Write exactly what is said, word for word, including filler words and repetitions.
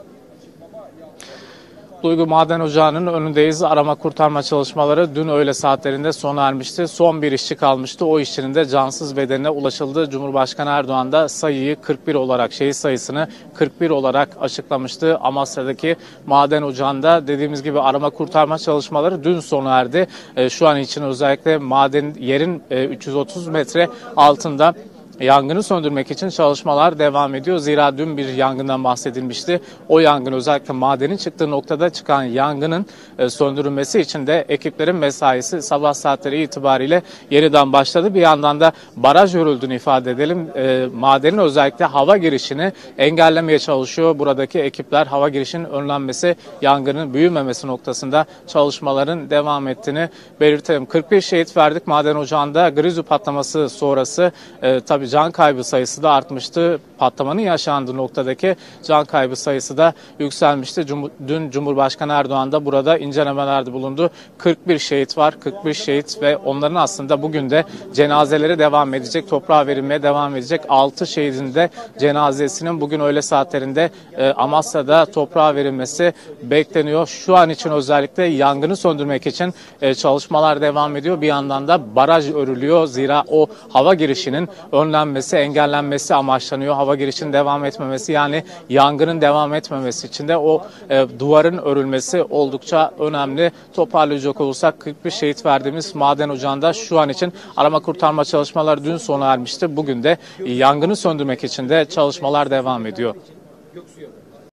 Duygu Maden Ocağı'nın önündeyiz. Arama kurtarma çalışmaları dün öğle saatlerinde sona ermişti. Son bir işçi kalmıştı. O işçinin de cansız bedenine ulaşıldı. Cumhurbaşkanı Erdoğan da sayıyı kırk bir olarak, şehit sayısını kırk bir olarak açıklamıştı. Amasya'daki maden ocağında dediğimiz gibi arama kurtarma çalışmaları dün sona erdi. Şu an için özellikle maden yerin üç yüz otuz metre altında yangını söndürmek için çalışmalar devam ediyor. Zira dün bir yangından bahsedilmişti. O yangın, özellikle madenin çıktığı noktada çıkan yangının söndürülmesi için de ekiplerin mesaisi sabah saatleri itibariyle yeniden başladı. Bir yandan da baraj örüldüğünü ifade edelim. E, madenin özellikle hava girişini engellemeye çalışıyor. Buradaki ekipler hava girişinin önlenmesi, yangının büyümemesi noktasında çalışmaların devam ettiğini belirtelim. kırk bir şehit verdik maden ocağında. Grizu patlaması sonrası e, tabii can kaybı sayısı da artmıştı. Patlamanın yaşandığı noktadaki can kaybı sayısı da yükselmişti. Cum Dün Cumhurbaşkanı Erdoğan da burada incelemelerde bulundu. kırk bir şehit var. kırk bir şehit ve onların aslında bugün de cenazeleri devam edecek. Toprağa verilmeye devam edecek. altı şehidin de cenazesinin bugün öğle saatlerinde e, Amasya'da toprağa verilmesi bekleniyor. Şu an için özellikle yangını söndürmek için e, çalışmalar devam ediyor. Bir yandan da baraj örülüyor. Zira o hava girişinin önlenmesi, engellenmesi amaçlanıyor. Hava girişinin devam etmemesi, yani yangının devam etmemesi için de o e, duvarın örülmesi oldukça önemli. Toparlayacak olursak kırk bir şehit verdiğimiz maden ocağında şu an için arama kurtarma çalışmaları dün sona ermişti. Bugün de yangını söndürmek için de çalışmalar devam ediyor.